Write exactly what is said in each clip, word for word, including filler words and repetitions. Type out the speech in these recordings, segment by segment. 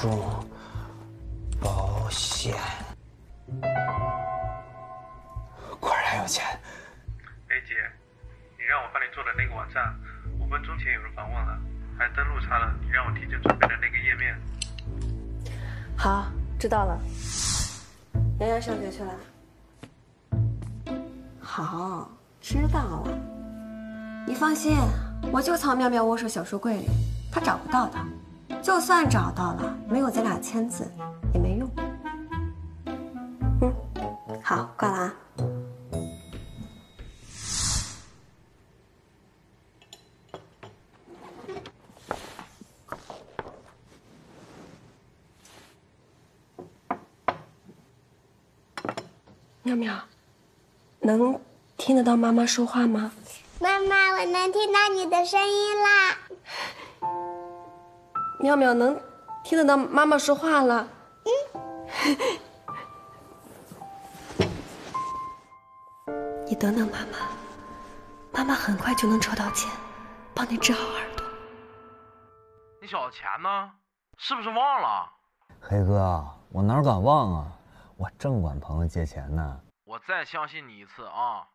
重保险，果然有钱。 哎姐，你让我帮你做的那个网站，五分钟前有人访问了，还登录查了你让我提前准备的那个页面。 好，知道了。洋洋上学去了。好，知道了。你放心，我就藏妙妙卧室小书柜里，他找不到的。就算找到了，没有咱俩签字也没用。嗯，好，挂了啊。妙妙，能听得到妈妈说话吗？ 妈妈，我能听到你的声音啦。 妙妙能听得到妈妈说话了。嗯。你等等妈妈，妈妈很快就能筹到钱，帮你治好耳朵。 你小子钱呢？是不是忘了？ 黑哥，我哪敢忘啊！我正管朋友借钱呢。 我再相信你一次啊！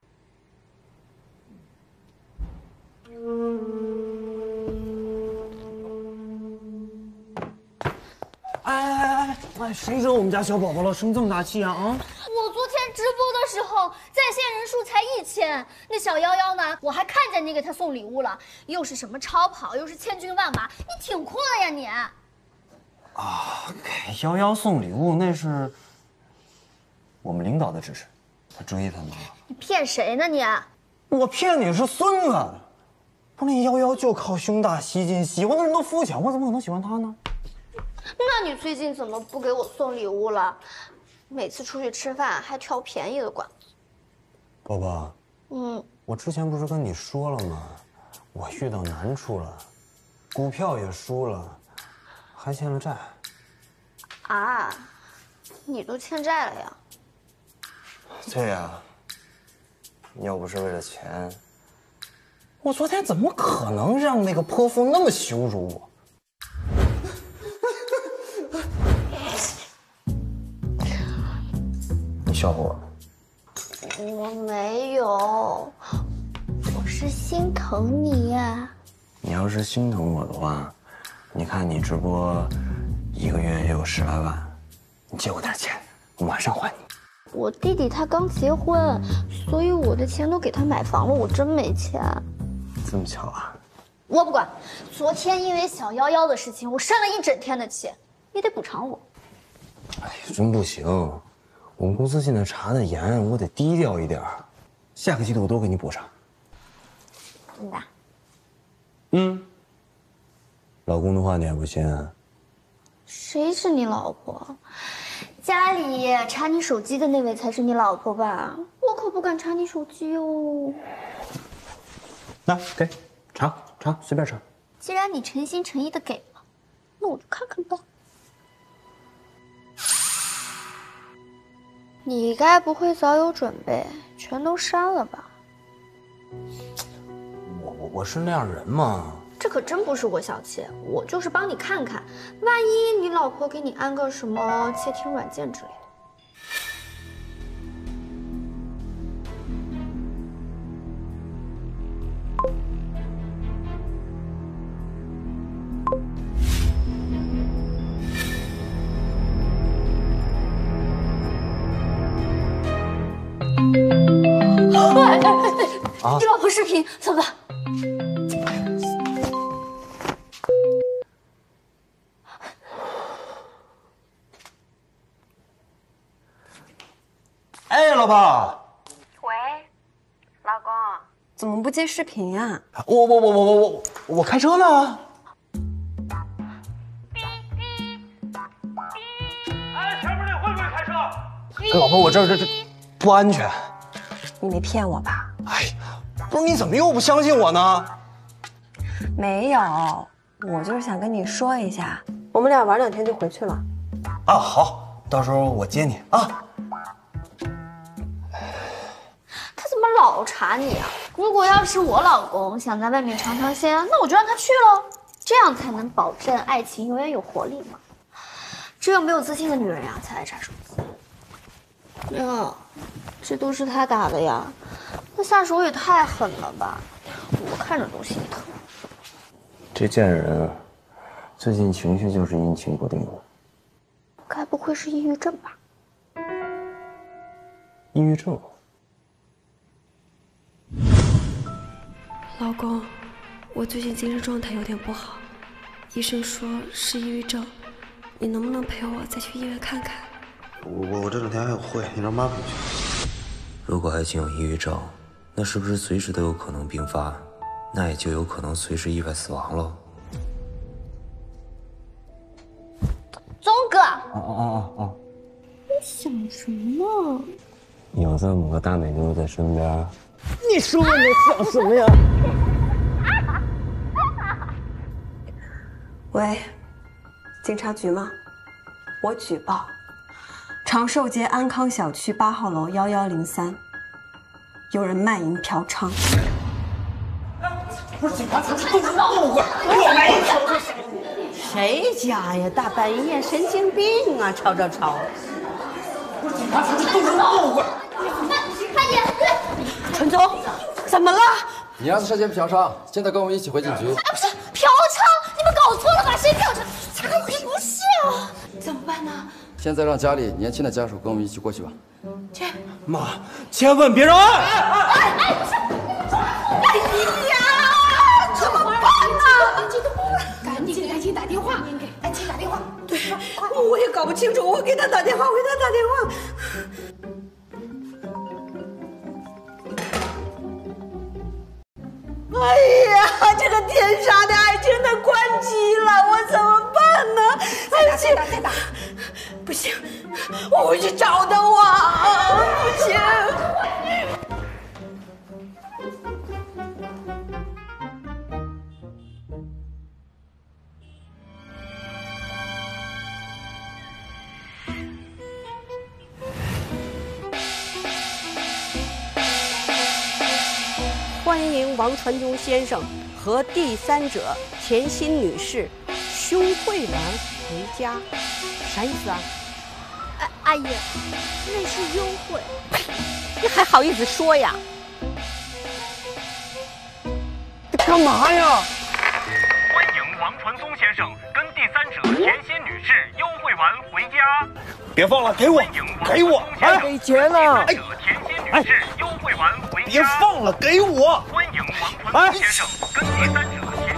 哎哎哎哎！谁惹我们家小宝宝了？生这么大气啊啊！ 我昨天直播的时候，在线人数才一千，那小夭夭呢？我还看见你给他送礼物了，又是什么超跑，又是千军万马，你挺阔的呀你！ 啊，给夭夭送礼物那是我们领导的指示，他追他呢。 你骗谁呢你？ 我骗你是孙子，不是那夭夭就靠胸大吸金，喜欢的人都肤浅，我怎么可能喜欢他呢？ 那你最近怎么不给我送礼物了？每次出去吃饭还挑便宜的馆子。 宝宝， 嗯， 我之前不是跟你说了吗？我遇到难处了，股票也输了，还欠了债。 啊，你都欠债了呀？ 对呀，要不是为了钱，我昨天怎么可能让那个泼妇那么羞辱我？你笑话我？ 我没有，我是心疼你呀。 你要是心疼我的话，你看你直播一个月也有十来万，你借我点钱，我马上还你。 我弟弟他刚结婚，所以我的钱都给他买房了，我真没钱。 这么巧啊？ 我不管，昨天因为小夭夭的事情，我生了一整天的气，你得补偿我。 哎呀，真不行，我们公司现在查的严，我得低调一点。下个季度我都给你补上。 真的？ 嗯。老公的话你还不信啊？ 谁是你老婆？家里查你手机的那位才是你老婆吧？我可不敢查你手机哦。 那给查查，随便查。 既然你诚心诚意的给了，那我就看看吧。你该不会早有准备，全都删了吧？ 我我我是那样人吗？ 这可真不是我小气，我就是帮你看看，万一你老婆给你安个什么窃听软件之类的。 啊！ 你老婆视频怎么办？ 哎，老婆。 喂，老公，怎么不接视频呀？ 我我我我我我我开车呢。 哎，前面那会不会开车？ 哎，老婆，我这这这不安全。 你没骗我吧？ 哎，不是你怎么又不相信我呢？ 没有，我就是想跟你说一下，我们俩玩两天就回去了。 啊，好，到时候我接你啊。 他怎么老查你啊？如果要是我老公想在外面尝尝鲜，那我就让他去喽，这样才能保证爱情永远有活力嘛。 只有没有自信的女人呀，才爱查手机。呀，这都是他打的呀，那下手也太狠了吧，我看着都心疼。 这贱人，最近情绪就是阴晴不定的。 该不会是抑郁症吧？ 抑郁症。 老公，我最近精神状态有点不好，医生说是抑郁症，你能不能陪我再去医院看看？ 我我我这两天还有会，你让妈陪去。 如果爱情有抑郁症，那是不是随时都有可能并发？那也就有可能随时意外死亡喽。 宗哥， 哦哦哦哦， 你想什么呢？ 有这么个大美妞在身边， 你说我能想什么呀？ 喂，警察局吗？我举报，长寿街安康小区八号楼幺幺零三，有人卖淫嫖娼。 不是警察，这是都是误会，我没嫖娼。 谁家呀？大半夜神经病啊！吵吵吵！ 不是警察，这都是误会。 快点！ 陈总，怎么了？ 你儿子涉嫌嫖娼，现在跟我们一起回警局。 不是嫖娼，你们搞错了吧？谁嫖娼？才不是啊！ 怎么办呢？ 现在让家里年轻的家属跟我们一起过去吧。 去。 妈，千万别让爱！ 哎哎，不是！哎呀，怎么办呢？赶紧赶紧打电话，赶紧打电话。 对，我也搞不清楚，我给他打电话，我给他打电话。哎呀，这个天杀的爱情它关机了，我怎么办呢？ 再打再打再打！ 不行，我回去找他我，不行。 欢迎王传宗先生和第三者甜心女士胸会完回家，啥意思啊？ 哎，阿姨，那是幽会。 你还好意思说呀？ 这干嘛呀？ 欢迎王传宗先生跟第三者甜心女士幽会完回家。 别放了，给我，给我！ 哎， 给钱呢！ 哎，甜心女士幽会完回家。 别放了，给我！ 欢迎王传宗先生跟第三者甜。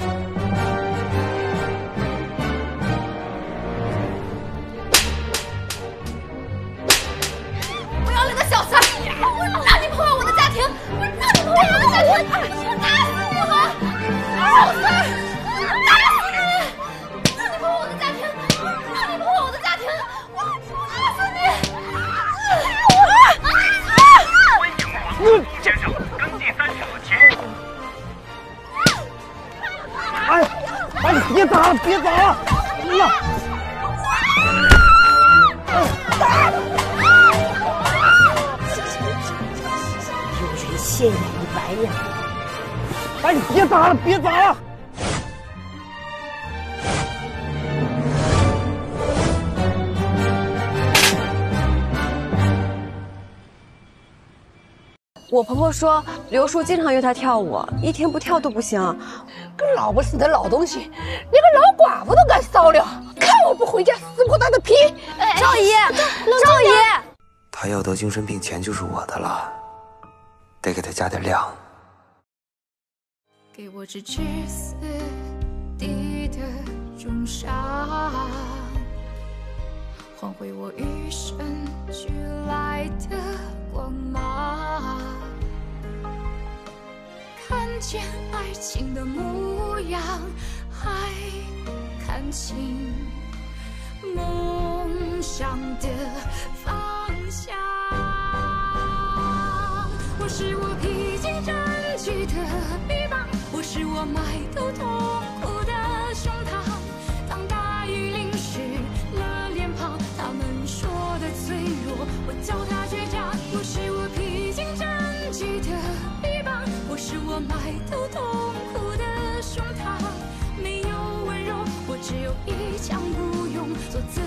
不要脸的小三！我让你破坏我的家庭！我让你破坏我的家庭！我打死你吗？小三！我打死你！让你破坏我的家庭！让你破坏我的家庭！我打死你！ 欢迎王传宗先生跟第三者甜。 哎哎，别打了，别打了！哎呀！ 有人先眼一白呀！ 哎，别打了，别打了！ 我婆婆说，刘叔经常约她跳舞，一天不跳都不行。 个老不死的老东西，连个老寡妇都敢骚扰，看我不回家撕破他的皮！ 赵姨，赵姨， 他要得精神病钱就是我的了，得给他加点量。 给我支持死地的重伤，换回我与生俱来的光芒。看见爱情的模样，还看清梦想的方向。我是我披荆斩棘的臂膀，我是我埋头痛苦的胸膛。当大雨淋湿了脸庞，他们说的脆弱，我叫它倔强。我是我披荆斩棘的臂膀，我是我埋头痛苦的胸膛。没有温柔，我只有一腔孤勇，做自